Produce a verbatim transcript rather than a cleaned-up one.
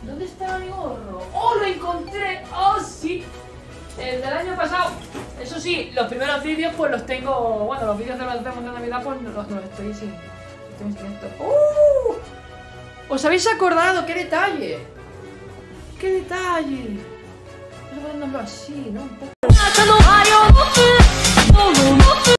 ¿Dónde está mi gorro? ¡Oh, lo encontré! ¡Oh, sí! El del año pasado. Eso sí, los primeros vídeos pues los tengo... Bueno, los vídeos de los de Navidad pues no los, no los estoy sin... Estoy sin esto. ¡Uh! ¿Os habéis acordado? ¡Qué detalle! ¡Qué detalle! Vamos a ponernoslo así, ¿no? Un poco...